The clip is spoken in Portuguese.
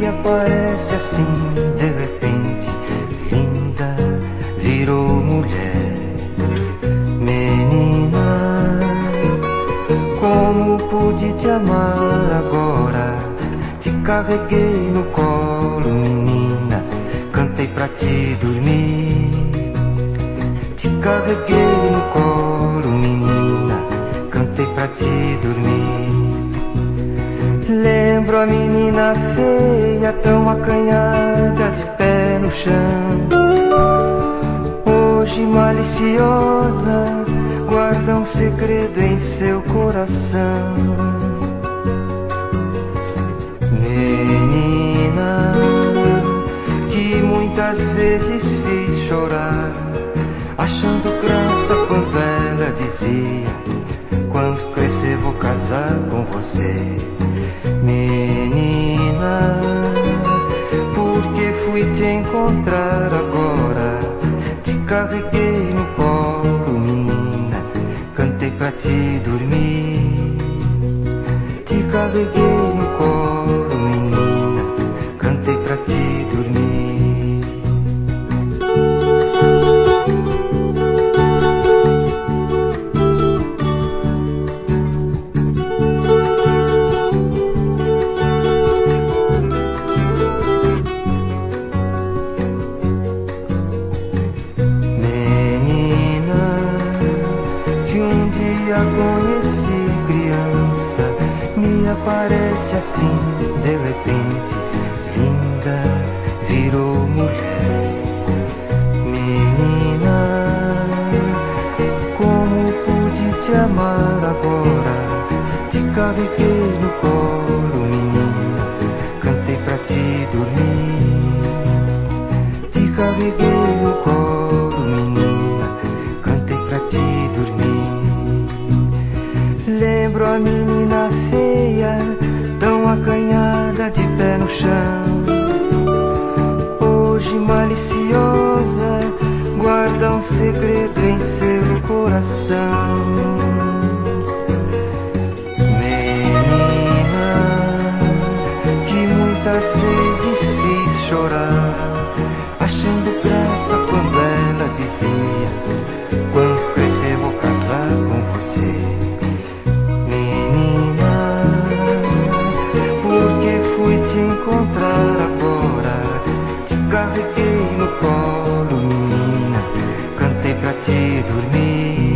aparece assim de repente, linda, virou mulher. Menina, como pude te amar agora? Te carreguei no colo, menina, cantei pra te dormir. Te carreguei no colo, menina, cantei pra te dormir. Lembro a menina feia, tão acanhada, de pé no chão. Hoje maliciosa, guarda um segredo em seu coração. Menina, que muitas vezes fiz chorar, achando graça quando ela dizia: quando crescer vou casar com você. Menina, porque fui te encontrar agora? Te carreguei no colo, menina, cantei pra te dormir. Te carreguei no colo, menina, cantei pra te dormir. Conheci criança, me aparece assim de repente, linda, virou mulher. Menina, como pude te amar agora? Te carreguei no colo, menina, cantei pra te dormir. Te carreguei no colo, menina, cantei pra te dormir. Lembro a menina feia, tão acanhada, de pé no chão. Hoje maliciosa, guarda um segredo em seu coração. Menina, que muitas vezes fiz chorar, achando graça quando ela dizia: quando crescer vou casar com você. Te encontrar agora, te carreguei no colo, menina, cantei pra te dormir.